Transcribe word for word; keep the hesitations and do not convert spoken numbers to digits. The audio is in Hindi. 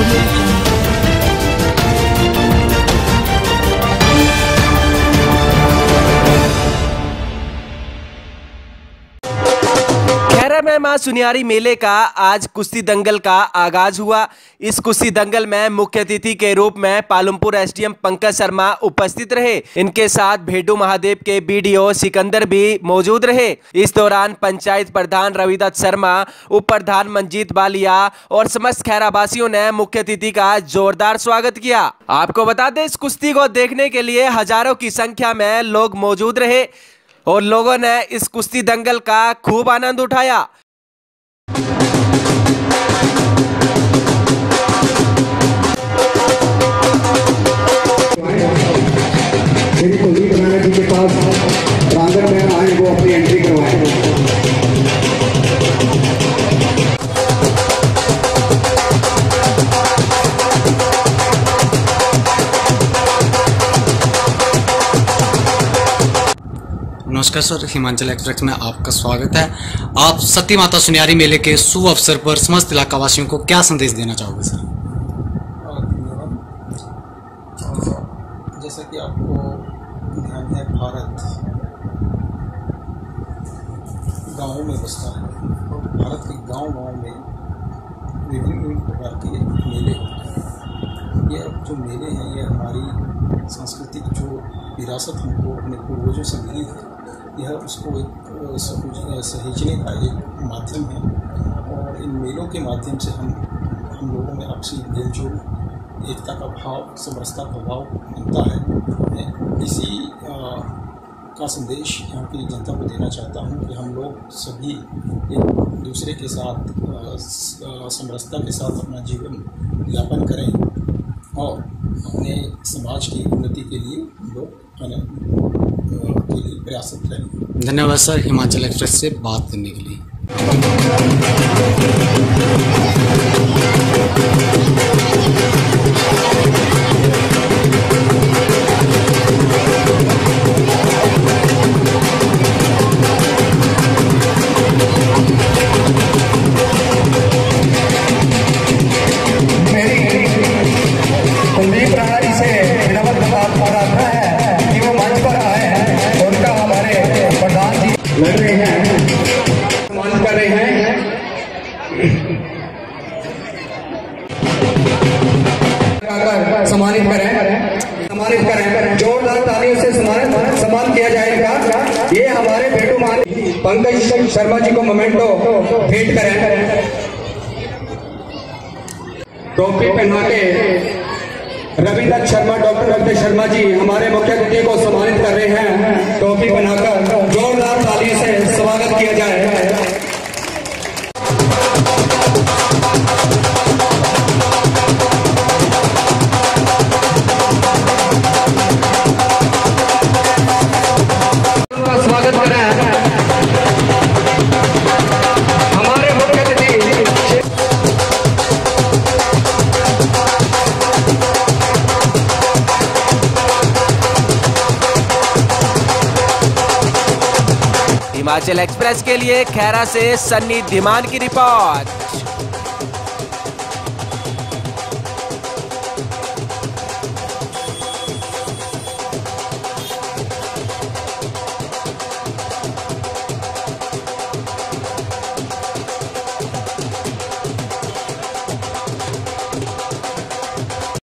खैरा में मां सुनियारी मेले का आज कुश्ती दंगल का आगाज हुआ। इस कुश्ती दंगल में मुख्य अतिथि के रूप में पालमपुर एसडीएम पंकज शर्मा उपस्थित रहे। इनके साथ भेडू महादेव के बीडीओ सिकंदर भी मौजूद रहे। इस दौरान पंचायत प्रधान रविदत्त शर्मा, उप प्रधान मंजीत बालिया और समस्त खैरा वासियों ने मुख्य अतिथि का जोरदार स्वागत किया। आपको बता दें, इस कुश्ती को देखने के लिए हजारों की संख्या में लोग मौजूद रहे और लोगों ने इस कुश्ती दंगल का खूब आनंद उठाया। मेरी कुलदीप राणा जी के पास प्रांगण में आए, वो अपनी एंट्री करवाए। नमस्कार सर, हिमाचल एक्सप्रेस में आपका स्वागत है। आप सती माता सुनियारी मेले के शुभ अवसर पर समस्त इलाका वासियों को क्या संदेश देना चाहोगे सर? जैसा कि आपको ध्यान है, भारत गाँवों में बसता है और भारत के गांव-गांव में विभिन्न विभिन्न प्रकार के मेले होते हैं। ये जो मेले हैं, ये हमारी सांस्कृतिक जो विरासत हमको अपने पूर्वजों से मिली है, यह उसको एक सहेजने का एक माध्यम है। और इन मेलों के माध्यम से हम हम लोगों में आपसी मेलजोल, एकता का भाव, समरसता का भाव बनता है। इसी आ, का संदेश यहाँ की जनता को देना चाहता हूँ कि हम लोग सभी एक दूसरे के साथ समरसता के साथ अपना जीवन यापन करें और अपने समाज की उन्नति के लिए हम लोग के लिए प्रयासरत रहें। धन्यवाद सर, हिमाचल एक्सप्रेस से बात करने के लिए। कुलदीप राणा जी से विनम्र प्रार्थना है कि वो मंच पर आए हैं। उनका हमारे प्रधान जी लग रहे हैं, सम्मानित कर रहे हैं। सम्मानित करें, सम्मानित करें, जोरदार तालियों से सम्मानित सम्मान किया जाएगा। ये हमारे भेडू महादेव पंकज शर्मा जी को मोमेंटो भेंट करें। टोपी पहना के रविदत्त शर्मा, डॉक्टर रविदत्त शर्मा जी हमारे मुख्य अतिथि को सम्मानित कर रहे हैं। टोपी बनाकर जोरदार ताली से स्वागत किया जाए। स्वागत करें हमारे मुख्य अतिथि हिमाचल एक्सप्रेस के लिए खैरा से सन्नी धीमान की रिपोर्ट।